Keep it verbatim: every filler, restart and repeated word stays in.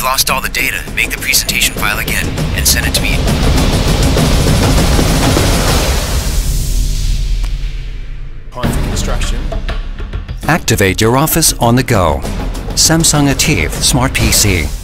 lost all the data, make the presentation file again and send it to me. Time for construction. Activate your office on the go. Samsung A T I V Smart P C.